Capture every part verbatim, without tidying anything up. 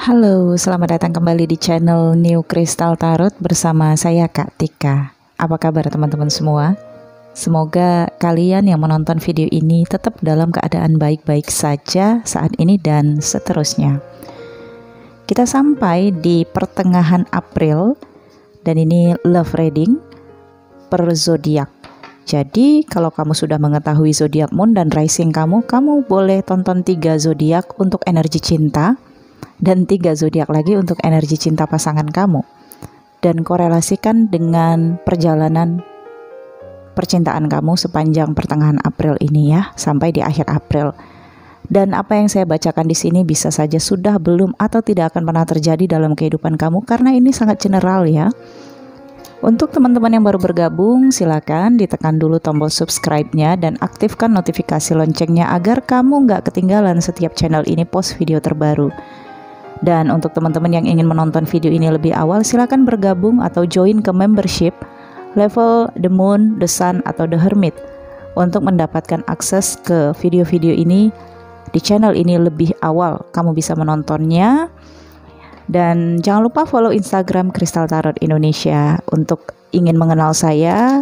Halo, selamat datang kembali di channel New Crystal Tarot bersama saya Kak Tika. Apa kabar teman-teman semua? Semoga kalian yang menonton video ini tetap dalam keadaan baik-baik saja saat ini dan seterusnya. Kita sampai di pertengahan April dan ini love reading per zodiak. Jadi kalau kamu sudah mengetahui zodiak moon dan rising kamu, kamu boleh tonton tiga zodiak untuk energi cinta dan tiga zodiak lagi untuk energi cinta pasangan kamu, dan korelasikan dengan perjalanan percintaan kamu sepanjang pertengahan April ini ya, sampai di akhir April. Dan apa yang saya bacakan di sini bisa saja sudah, belum, atau tidak akan pernah terjadi dalam kehidupan kamu karena ini sangat general ya. Untuk teman-teman yang baru bergabung, silakan ditekan dulu tombol subscribe-nya dan aktifkan notifikasi loncengnya agar kamu nggak ketinggalan setiap channel ini post video terbaru. Dan untuk teman-teman yang ingin menonton video ini lebih awal, silakan bergabung atau join ke membership level The Moon, The Sun, atau The Hermit untuk mendapatkan akses ke video-video ini di channel ini lebih awal. Kamu bisa menontonnya. Dan jangan lupa follow Instagram Crystal Tarot Indonesia. Untuk ingin mengenal saya,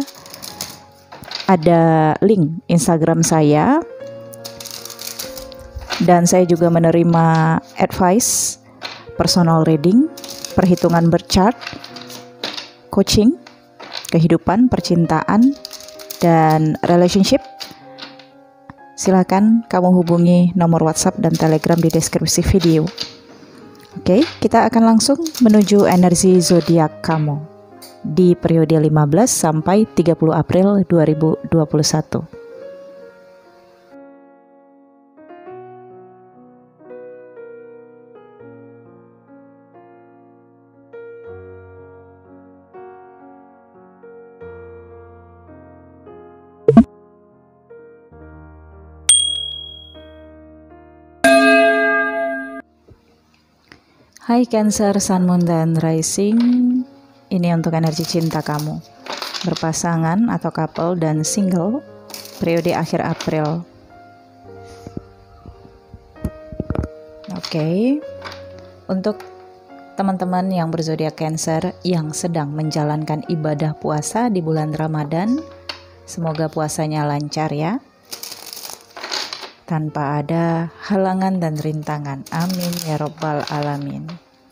ada link Instagram saya. Dan saya juga menerima advice, personal reading, perhitungan berchart, coaching, kehidupan, percintaan, dan relationship. Silakan kamu hubungi nomor WhatsApp dan Telegram di deskripsi video. Oke, kita akan langsung menuju energi zodiak kamu di periode lima belas sampai tiga puluh April dua ribu dua puluh satu. Hai Cancer, Sun, Moon, dan Rising. Ini untuk energi cinta kamu, berpasangan atau couple dan single, periode akhir April. Oke, untuk teman-teman yang berzodiak Cancer yang sedang menjalankan ibadah puasa di bulan Ramadan, semoga puasanya lancar ya, tanpa ada halangan dan rintangan. Amin ya robbal alamin.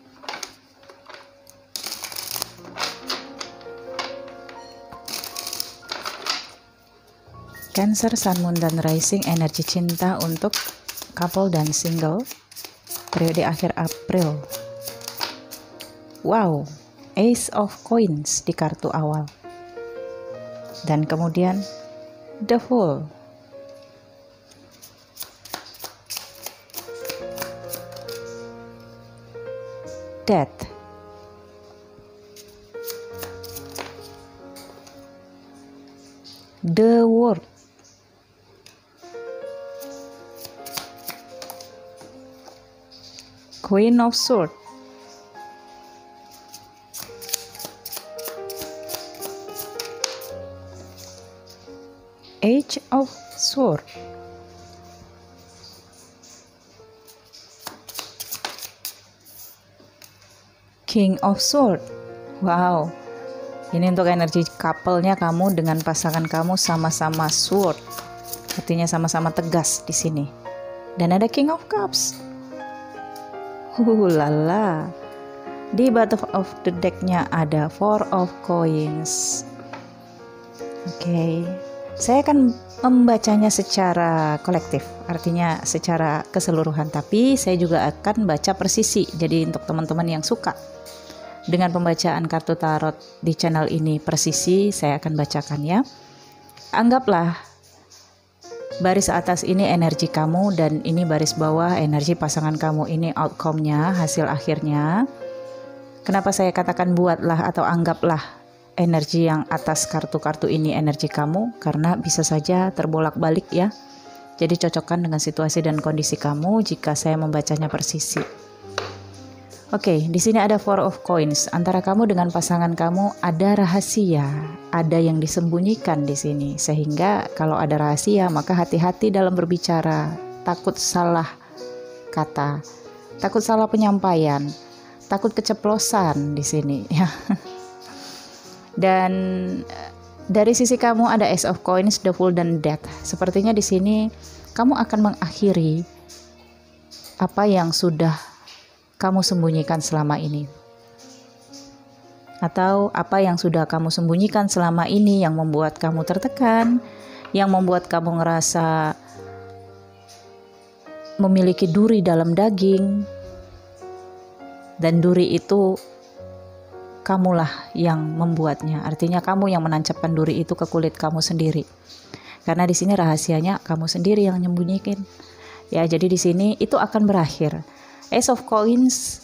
Cancer, Sun, Moon, dan Rising, energi cinta untuk couple dan single, periode akhir April. Wow, Ace of Coins di kartu awal. Dan kemudian The Fool. Death. The World. Queen of Swords. Age of Swords. King of Swords. Wow, ini untuk energi couple-nya kamu dengan pasangan kamu sama-sama sword, artinya sama-sama tegas di sini. Dan ada King of Cups. Uh, lala. Di bottom of the deck-nya ada Four of Coins. Oke, okay. Saya akan membacanya secara kolektif, artinya secara keseluruhan, tapi saya juga akan baca persisi. Jadi untuk teman-teman yang suka dengan pembacaan kartu tarot di channel ini persisi, saya akan bacakan ya. Anggaplah baris atas ini energi kamu dan ini baris bawah energi pasangan kamu. Ini outcome-nya, hasil akhirnya. Kenapa saya katakan buatlah atau anggaplah energi yang atas kartu-kartu ini energi kamu? Karena bisa saja terbolak-balik ya. Jadi cocokkan dengan situasi dan kondisi kamu jika saya membacanya persisi. Oke, di sini ada Four of Coins. Antara kamu dengan pasangan kamu ada rahasia, ada yang disembunyikan di sini. Sehingga kalau ada rahasia, maka hati-hati dalam berbicara, takut salah kata, takut salah penyampaian, takut keceplosan di sini ya. Dan dari sisi kamu ada Ace of Coins, The Fool dan Death. Sepertinya di sini kamu akan mengakhiri apa yang sudah kamu sembunyikan selama ini. Atau apa yang sudah kamu sembunyikan selama ini yang membuat kamu tertekan, yang membuat kamu ngerasa memiliki duri dalam daging. Dan duri itu kamulah yang membuatnya. Artinya kamu yang menancapkan duri itu ke kulit kamu sendiri. Karena di sini rahasianya kamu sendiri yang nyembunyikin. Ya, jadi di sini itu akan berakhir. Ace of Coins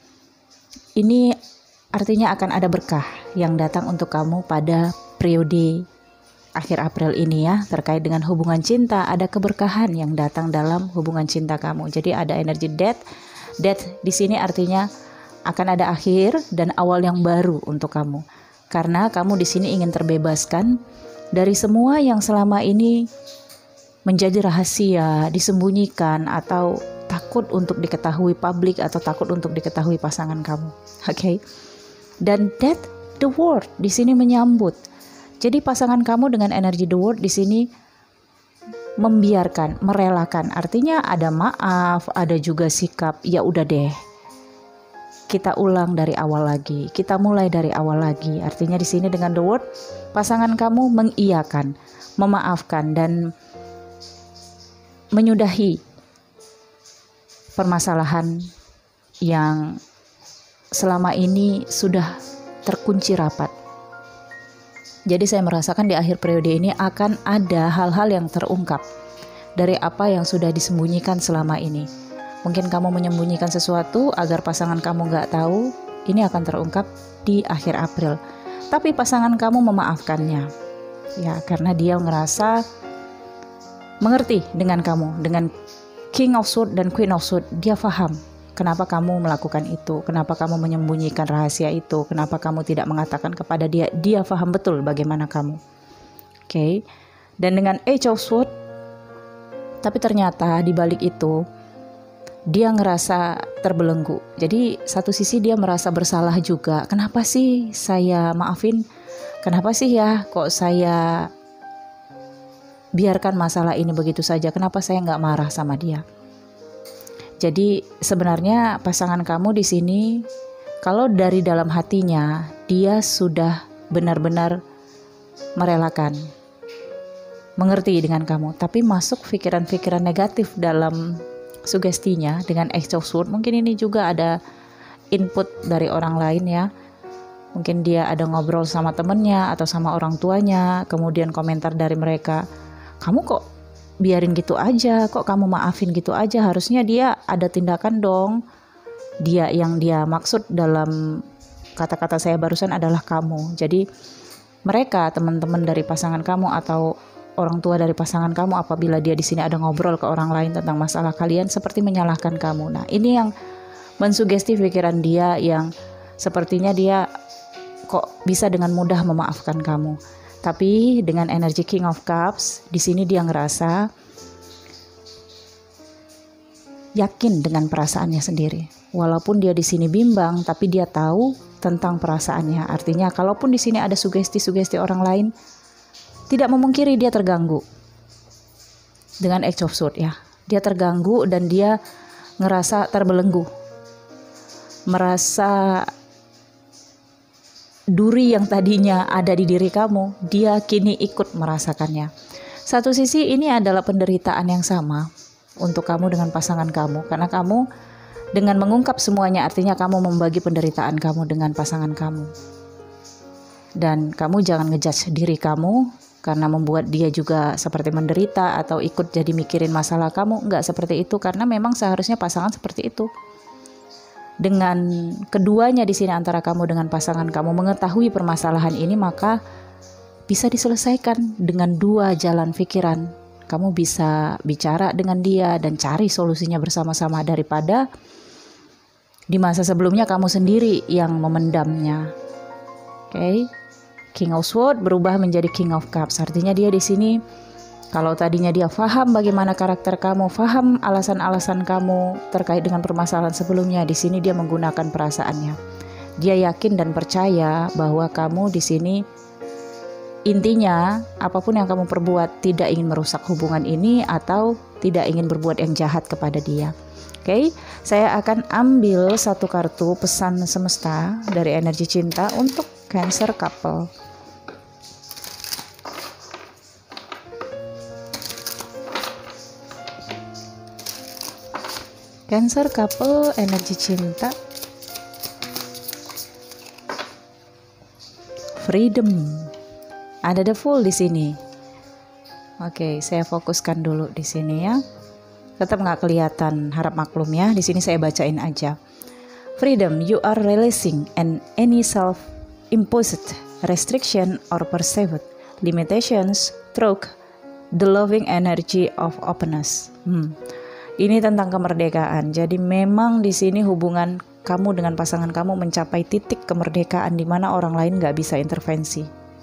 ini artinya akan ada berkah yang datang untuk kamu pada periode akhir April ini ya. Terkait dengan hubungan cinta, ada keberkahan yang datang dalam hubungan cinta kamu. Jadi ada energi death. Death di sini artinya akan ada akhir dan awal yang baru untuk kamu. Karena kamu di sini ingin terbebaskan dari semua yang selama ini menjadi rahasia, disembunyikan, atau takut untuk diketahui publik, atau takut untuk diketahui pasangan kamu. Oke. Okay? Dan Death, the World di sini menyambut. Jadi pasangan kamu dengan energi the World di sini membiarkan, merelakan. Artinya ada maaf, ada juga sikap, ya udah deh. Kita ulang dari awal lagi. Kita mulai dari awal lagi. Artinya di sini dengan the World, pasangan kamu mengiyakan, memaafkan dan menyudahi permasalahan yang selama ini sudah terkunci rapat. Jadi saya merasakan di akhir periode ini akan ada hal-hal yang terungkap dari apa yang sudah disembunyikan selama ini. Mungkin kamu menyembunyikan sesuatu agar pasangan kamu gak tahu, ini akan terungkap di akhir April. Tapi pasangan kamu memaafkannya. Ya, karena dia ngerasa mengerti dengan kamu, dengan King of Swords dan Queen of Swords. Dia paham kenapa kamu melakukan itu, kenapa kamu menyembunyikan rahasia itu, kenapa kamu tidak mengatakan kepada dia. Dia paham betul bagaimana kamu. Oke. Okay. Dan dengan Age of Swords, tapi ternyata di balik itu dia ngerasa terbelenggu. Jadi satu sisi dia merasa bersalah juga. Kenapa sih saya maafin? Kenapa sih ya kok saya biarkan masalah ini begitu saja? Kenapa saya nggak marah sama dia? Jadi sebenarnya pasangan kamu di sini, kalau dari dalam hatinya dia sudah benar-benar merelakan, mengerti dengan kamu, tapi masuk pikiran-pikiran negatif dalam sugestinya dengan Ace of Swords. Mungkin ini juga ada input dari orang lain ya. Mungkin dia ada ngobrol sama temennya atau sama orang tuanya, kemudian komentar dari mereka, kamu kok biarin gitu aja, kok kamu maafin gitu aja, harusnya dia ada tindakan dong. Dia yang dia maksud dalam kata-kata saya barusan adalah kamu. Jadi mereka, teman-teman dari pasangan kamu atau orang tua dari pasangan kamu, apabila dia di sini ada ngobrol ke orang lain tentang masalah kalian, seperti menyalahkan kamu. Nah, ini yang mensugesti pikiran dia, yang sepertinya dia kok bisa dengan mudah memaafkan kamu. Tapi dengan energi King of Cups, di sini dia ngerasa yakin dengan perasaannya sendiri. Walaupun dia di sini bimbang, tapi dia tahu tentang perasaannya. Artinya, kalaupun di sini ada sugesti-sugesti orang lain, tidak memungkiri dia terganggu dengan Ace of Swords ya. Dia terganggu dan dia ngerasa terbelenggu, merasa duri yang tadinya ada di diri kamu, dia kini ikut merasakannya. Satu sisi ini adalah penderitaan yang sama untuk kamu dengan pasangan kamu, karena kamu dengan mengungkap semuanya artinya kamu membagi penderitaan kamu dengan pasangan kamu. Dan kamu jangan ngejudge diri kamu karena membuat dia juga seperti menderita atau ikut jadi mikirin masalah kamu. Enggak seperti itu, karena memang seharusnya pasangan seperti itu. Dengan keduanya di sini antara kamu dengan pasangan kamu mengetahui permasalahan ini, maka bisa diselesaikan dengan dua jalan pikiran. Kamu bisa bicara dengan dia dan cari solusinya bersama-sama, daripada di masa sebelumnya kamu sendiri yang memendamnya. Oke. Okay? King of Swords berubah menjadi King of Cups. Artinya dia di sini Kalau tadinya dia paham bagaimana karakter kamu, paham alasan-alasan kamu terkait dengan permasalahan sebelumnya, di sini dia menggunakan perasaannya. Dia yakin dan percaya bahwa kamu di sini intinya apapun yang kamu perbuat tidak ingin merusak hubungan ini atau tidak ingin berbuat yang jahat kepada dia. Oke, okay? Saya akan ambil satu kartu pesan semesta dari energi cinta untuk Cancer couple. Cancer couple, energi cinta, freedom. Ada the Fool di sini. Oke, saya fokuskan dulu di sini ya. Tetap nggak kelihatan, harap maklum ya. Di sini saya bacain aja. Freedom, you are releasing and any self-imposed restriction or perceived limitations through the loving energy of openness. Hmm. Ini tentang kemerdekaan. Jadi memang di sini hubungan kamu dengan pasangan kamu mencapai titik kemerdekaan di mana orang lain nggak bisa intervensi.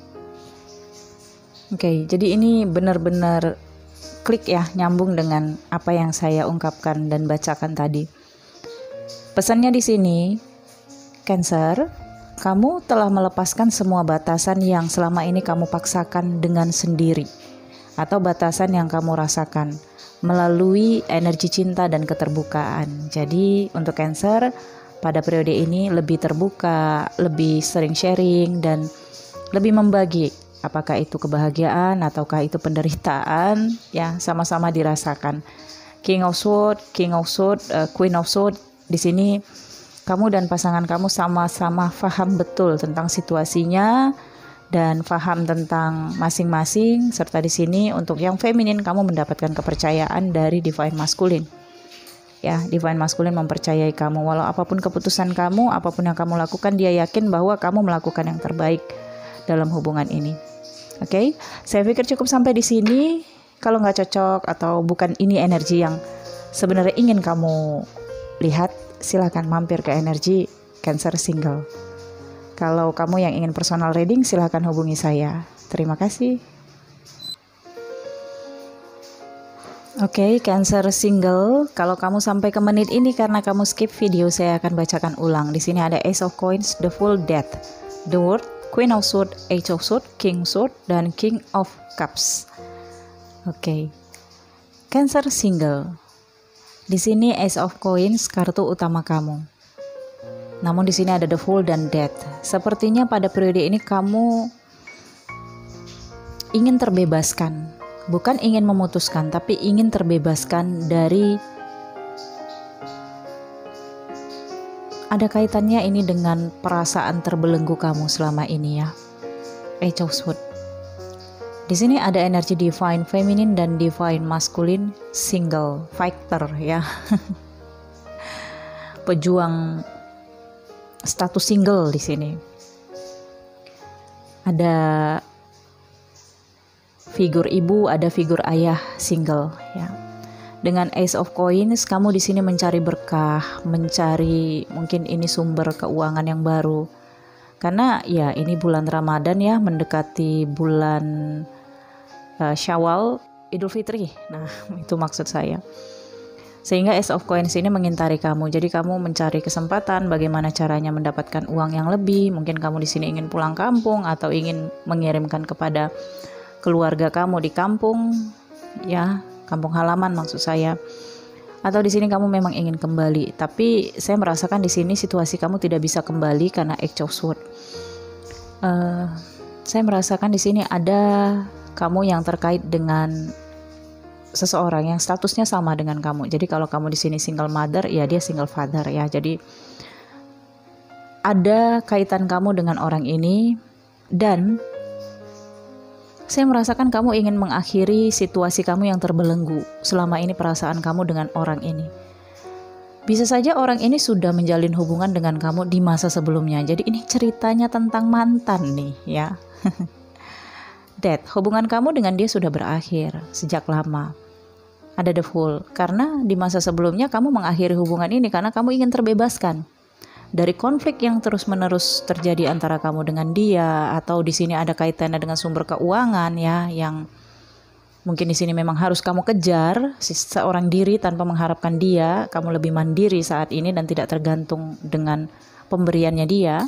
Oke, okay, jadi ini benar-benar klik ya, nyambung dengan apa yang saya ungkapkan dan bacakan tadi. Pesannya di sini, Cancer, kamu telah melepaskan semua batasan yang selama ini kamu paksakan dengan sendiri, atau batasan yang kamu rasakan melalui energi cinta dan keterbukaan. Jadi untuk Cancer pada periode ini lebih terbuka, lebih sering sharing dan lebih membagi, apakah itu kebahagiaan ataukah itu penderitaan, ya sama-sama dirasakan. King of Swords, King of Swords, uh, Queen of Swords, di sini kamu dan pasangan kamu sama-sama paham betul tentang situasinya dan paham tentang masing-masing, serta di sini untuk yang feminin kamu mendapatkan kepercayaan dari Divine Masculine. Ya, Divine Masculine mempercayai kamu walau apapun keputusan kamu, apapun yang kamu lakukan, dia yakin bahwa kamu melakukan yang terbaik dalam hubungan ini. Oke, okay? Saya pikir cukup sampai di sini. Kalau nggak cocok atau bukan ini energi yang sebenarnya ingin kamu lihat, silakan mampir ke energi Cancer single. Kalau kamu yang ingin personal reading, silakan hubungi saya. Terima kasih. Oke, okay, Cancer single. Kalau kamu sampai ke menit ini karena kamu skip video, saya akan bacakan ulang. Di sini ada Ace of Coins, The Fool, Death, The World, Queen of Swords, Eight of Swords, King Sword, dan King of Cups. Oke, okay. Cancer single. Di sini Ace of Coins, kartu utama kamu. Namun di sini ada The Fool dan Death. Sepertinya pada periode ini kamu ingin terbebaskan, bukan ingin memutuskan, tapi ingin terbebaskan dari, ada kaitannya ini dengan perasaan terbelenggu kamu selama ini ya. Eight of Swords. Di sini ada energi Divine Feminine dan Divine Masculine single, fighter ya. Pejuang status single di sini. Ada figur ibu, ada figur ayah single ya. Dengan Ace of Coins, kamu di sini mencari berkah, mencari mungkin ini sumber keuangan yang baru. Karena ya ini bulan Ramadan ya, mendekati bulan uh, Syawal, Idul Fitri. Nah, itu maksud saya. Sehingga Ace of Coins ini mengintari kamu. Jadi kamu mencari kesempatan bagaimana caranya mendapatkan uang yang lebih. Mungkin kamu di sini ingin pulang kampung atau ingin mengirimkan kepada keluarga kamu di kampung, ya, kampung halaman maksud saya. Atau di sini kamu memang ingin kembali, tapi saya merasakan di sini situasi kamu tidak bisa kembali karena Eight of Swords. Uh, saya merasakan di sini ada kamu yang terkait dengan seseorang yang statusnya sama dengan kamu. Jadi kalau kamu di sini single mother, ya dia single father ya. Jadi ada kaitan kamu dengan orang ini, dan saya merasakan kamu ingin mengakhiri situasi kamu yang terbelenggu selama ini, perasaan kamu dengan orang ini. Bisa saja orang ini sudah menjalin hubungan dengan kamu di masa sebelumnya. Jadi ini ceritanya tentang mantan nih ya. Death, hubungan kamu dengan dia sudah berakhir sejak lama. Ada The Fool, karena di masa sebelumnya kamu mengakhiri hubungan ini karena kamu ingin terbebaskan dari konflik yang terus-menerus terjadi antara kamu dengan dia, atau di sini ada kaitannya dengan sumber keuangan ya, yang Mungkin di sini memang harus kamu kejar seorang diri tanpa mengharapkan dia. Kamu lebih mandiri saat ini dan tidak tergantung dengan pemberiannya dia.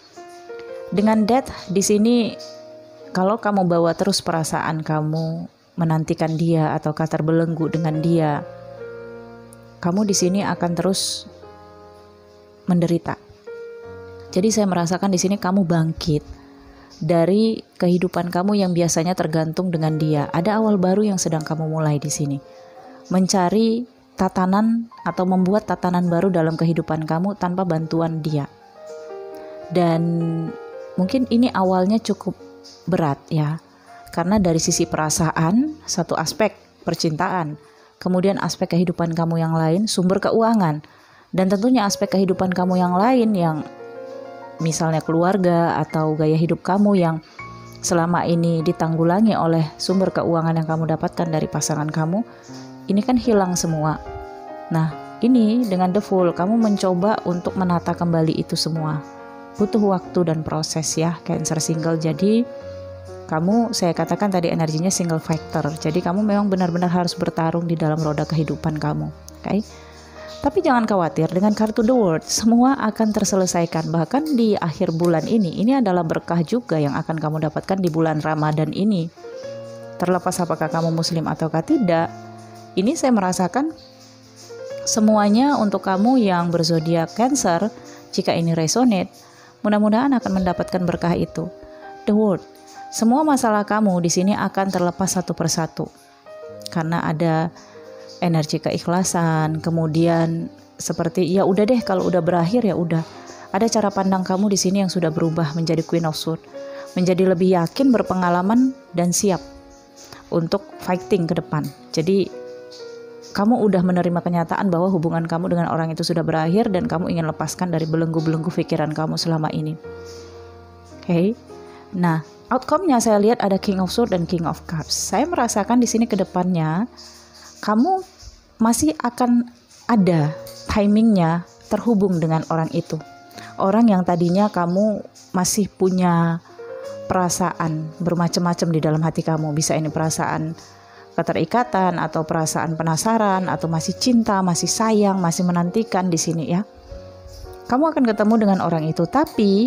Dengan death di sini, kalau kamu bawa terus perasaan kamu menantikan dia atau terbelenggu dengan dia, kamu di sini akan terus menderita. Jadi saya merasakan di sini kamu bangkit dari kehidupan kamu yang biasanya tergantung dengan dia. Ada awal baru yang sedang kamu mulai di sini. Mencari tatanan atau membuat tatanan baru dalam kehidupan kamu tanpa bantuan dia. Dan mungkin ini awalnya cukup berat ya. Karena dari sisi perasaan, satu aspek percintaan, kemudian aspek kehidupan kamu yang lain, sumber keuangan, dan tentunya aspek kehidupan kamu yang lain yang misalnya keluarga atau gaya hidup kamu yang selama ini ditanggulangi oleh sumber keuangan yang kamu dapatkan dari pasangan kamu, ini kan hilang semua. Nah, ini dengan The Fool, kamu mencoba untuk menata kembali itu semua. Butuh waktu dan proses ya, Cancer single. Jadi kamu, saya katakan tadi energinya single factor. Jadi kamu memang benar-benar harus bertarung di dalam roda kehidupan kamu. Oke? Okay? Tapi jangan khawatir, dengan kartu The World semua akan terselesaikan. Bahkan di akhir bulan ini, ini adalah berkah juga yang akan kamu dapatkan di bulan Ramadan ini. Terlepas apakah kamu muslim ataukah tidak, ini saya merasakan semuanya untuk kamu yang berzodiak Cancer. Jika ini resonate, mudah-mudahan akan mendapatkan berkah itu. The World, semua masalah kamu di sini akan terlepas satu persatu. Karena ada energi keikhlasan, kemudian seperti ya udah deh, kalau udah berakhir ya udah. Ada cara pandang kamu di sini yang sudah berubah menjadi Queen of Swords, menjadi lebih yakin, berpengalaman dan siap untuk fighting ke depan. Jadi kamu udah menerima kenyataan bahwa hubungan kamu dengan orang itu sudah berakhir dan kamu ingin lepaskan dari belenggu-belenggu pikiran kamu selama ini. Oke. Okay? Nah, outcome-nya saya lihat ada King of Swords dan King of Cups. Saya merasakan di sini ke depannya kamu masih akan ada timingnya terhubung dengan orang itu. Orang yang tadinya kamu masih punya perasaan bermacam-macam di dalam hati kamu. Bisa ini perasaan keterikatan atau perasaan penasaran atau masih cinta, masih sayang, masih menantikan di sini ya. Kamu akan ketemu dengan orang itu, tapi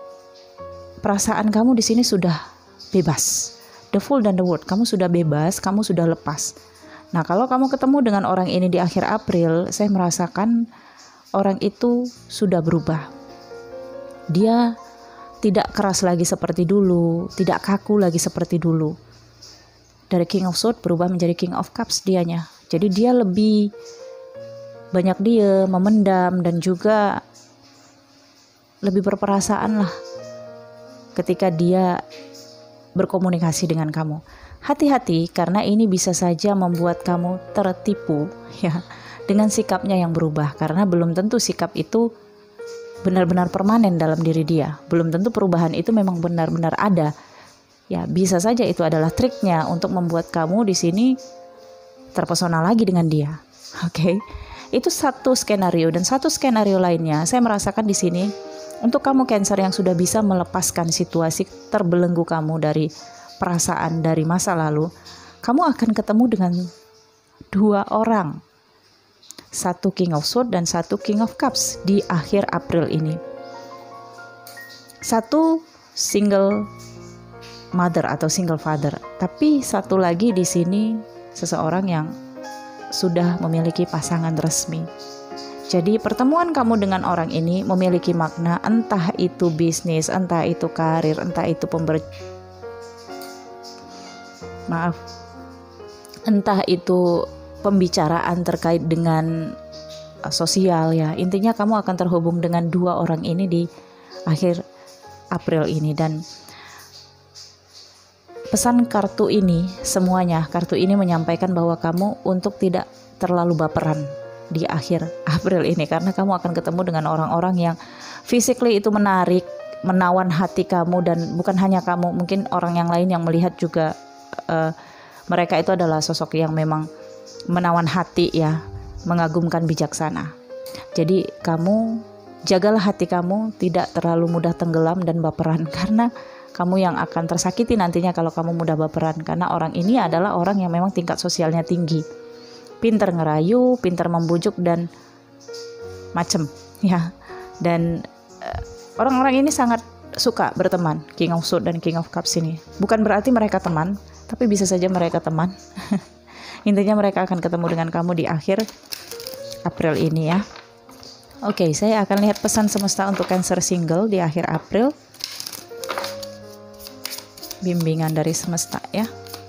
perasaan kamu di sini sudah bebas. The Fool dan The World, kamu sudah bebas, kamu sudah lepas. Nah, kalau kamu ketemu dengan orang ini di akhir April, saya merasakan orang itu sudah berubah. Dia tidak keras lagi seperti dulu, tidak kaku lagi seperti dulu. Dari King of Swords berubah menjadi King of Cups dianya. Jadi dia lebih banyak dia memendam dan juga lebih berperasaan lah ketika dia berkomunikasi dengan kamu. Hati-hati karena ini bisa saja membuat kamu tertipu ya dengan sikapnya yang berubah, karena belum tentu sikap itu benar-benar permanen dalam diri dia. Belum tentu perubahan itu memang benar-benar ada. Ya, bisa saja itu adalah triknya untuk membuat kamu di sini terpesona lagi dengan dia. Oke. Okay? Itu satu skenario, dan satu skenario lainnya saya merasakan di sini untuk kamu Cancer yang sudah bisa melepaskan situasi terbelenggu kamu dari perasaan dari masa lalu, kamu akan ketemu dengan dua orang, satu King of Swords dan satu King of Cups di akhir April ini. Satu single mother atau single father, tapi satu lagi di sini seseorang yang sudah memiliki pasangan resmi. Jadi pertemuan kamu dengan orang ini memiliki makna, entah itu bisnis, entah itu karir, entah itu pember maaf, entah itu pembicaraan terkait dengan uh, sosial ya. Intinya kamu akan terhubung dengan dua orang ini di akhir April ini. Dan pesan kartu ini, semuanya kartu ini menyampaikan bahwa kamu untuk tidak terlalu baperan di akhir April ini, karena kamu akan ketemu dengan orang-orang yang physically itu menarik, menawan hati kamu. Dan bukan hanya kamu, mungkin orang yang lain yang melihat juga Uh, mereka itu adalah sosok yang memang menawan hati ya, mengagumkan, bijaksana. Jadi kamu jagalah hati kamu tidak terlalu mudah tenggelam dan baperan, karena kamu yang akan tersakiti nantinya kalau kamu mudah baperan, karena orang ini adalah orang yang memang tingkat sosialnya tinggi, pinter ngerayu, pinter membujuk dan macem ya. Dan uh, orang-orang ini sangat suka berteman, King of Swords dan King of Cups ini. Bukan berarti mereka teman, tapi bisa saja mereka teman. Intinya mereka akan ketemu dengan kamu di akhir April ini ya. Oke, saya akan lihat pesan semesta untuk Cancer single di akhir April. Bimbingan dari semesta ya.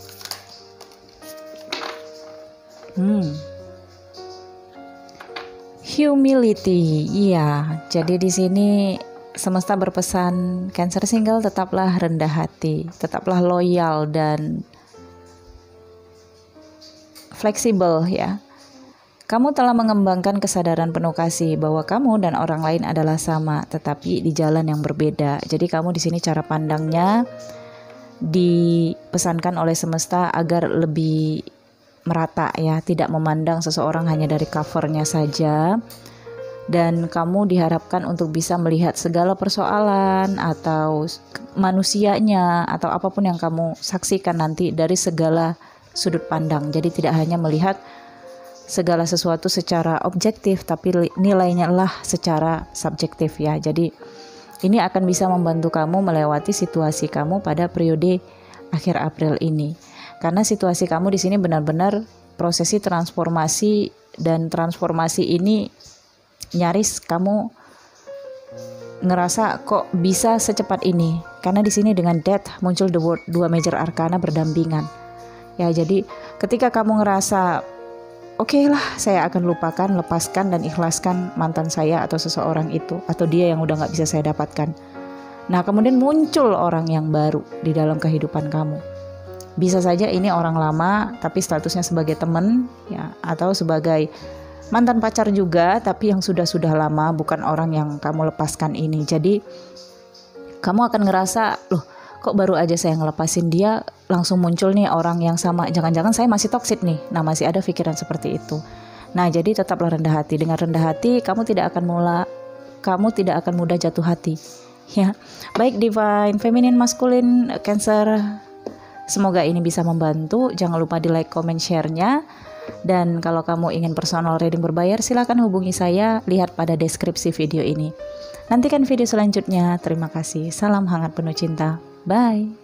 Hmm. Humility, iya. Jadi di sini semesta berpesan Cancer single tetaplah rendah hati, tetaplah loyal dan fleksibel ya. Kamu telah mengembangkan kesadaran penuh kasih bahwa kamu dan orang lain adalah sama, tetapi di jalan yang berbeda. Jadi kamu di sini cara pandangnya dipesankan oleh semesta agar lebih merata ya, tidak memandang seseorang hanya dari covernya saja. Dan kamu diharapkan untuk bisa melihat segala persoalan atau manusianya atau apapun yang kamu saksikan nanti dari segala sudut pandang. Jadi tidak hanya melihat segala sesuatu secara objektif, tapi nilainya lah secara subjektif ya. Jadi ini akan bisa membantu kamu melewati situasi kamu pada periode akhir April ini. Karena situasi kamu di sini benar-benar prosesi transformasi, dan transformasi ini nyaris kamu ngerasa kok bisa secepat ini. Karena di sini dengan Death muncul the word, dua major arcana berdampingan. Ya, jadi ketika kamu ngerasa oke okay lah, saya akan lupakan, lepaskan dan ikhlaskan mantan saya atau seseorang itu, atau dia yang udah gak bisa saya dapatkan. Nah, kemudian muncul orang yang baru di dalam kehidupan kamu. Bisa saja ini orang lama tapi statusnya sebagai teman ya, atau sebagai mantan pacar juga tapi yang sudah-sudah lama, bukan orang yang kamu lepaskan ini. Jadi kamu akan ngerasa, loh kok baru aja saya ngelepasin dia langsung muncul nih orang yang sama, jangan-jangan saya masih toksik nih. Nah, masih ada pikiran seperti itu. Nah, jadi tetaplah rendah hati. Dengan rendah hati kamu tidak akan mula kamu tidak akan mudah jatuh hati ya. Baik divine, feminine, maskulin, Cancer, semoga ini bisa membantu. Jangan lupa di like, comment, share-nya. Dan kalau kamu ingin personal reading berbayar, silakan hubungi saya, lihat pada deskripsi video ini. Nantikan video selanjutnya. Terima kasih. Salam hangat penuh cinta. Bye.